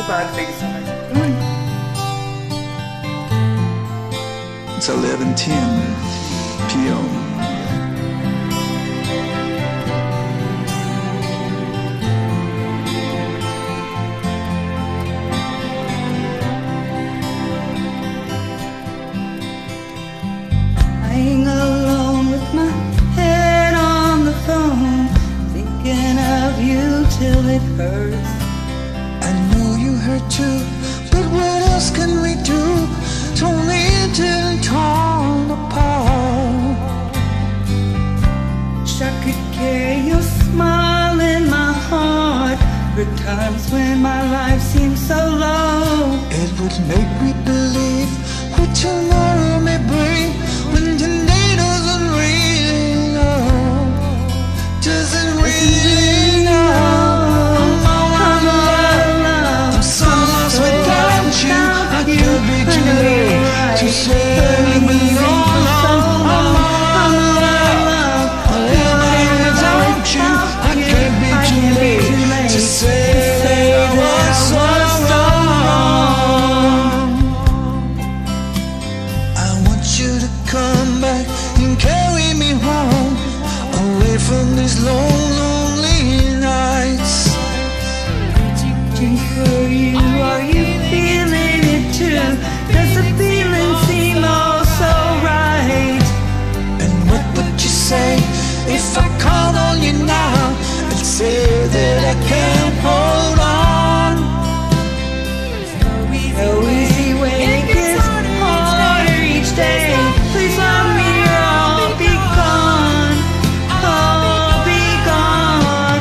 bad. Thank you so much. It's 11:10 p.m. Lying alone with my head on the phone, thinking of you till it hurts. I know you hurt too, but what else can we do? Torn and torn apart. Wish I could carry your smile in my heart. For times when my life seems so low, It would make me believe what tomorrow may bring, when today doesn't really know. Doesn't really know. I'm so lost without you. I could be too late to say we belong. I'm without you. I could be too late to say that I was so wrong. I want you to come back and carry me home, away from these lonely nights. reaching for you. Are you feeling it too? Does the feeling seem oh so right? And what would you say if I called on you now and say that I can't hold on? So easy when it gets harder each day. Please let me all be gone. All be gone.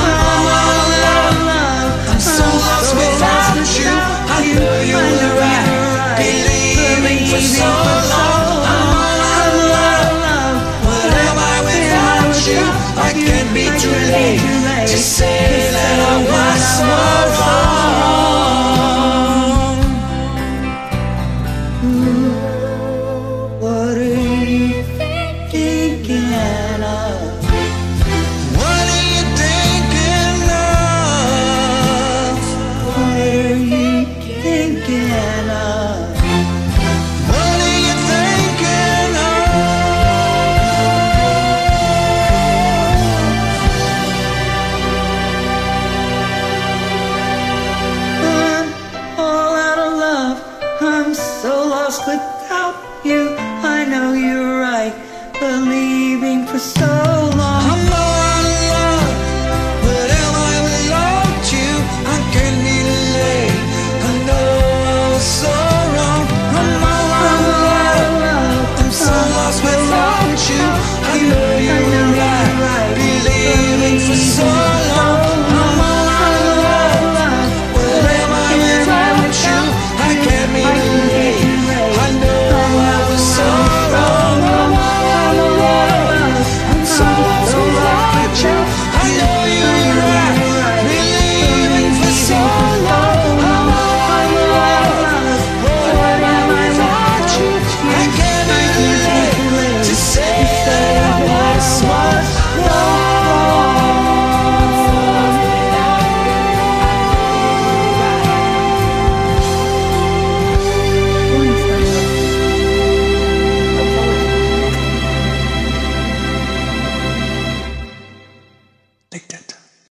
I'm so lost without you. I know you were right, believing for so long. I'm love. What am I without you? I can't be too late to say that I was so wrong. What are you thinking of? What are you thinking of? What are you thinking of? What are you thinking of? I'm all out of love. I'm so lost without you. I know you're right. Believe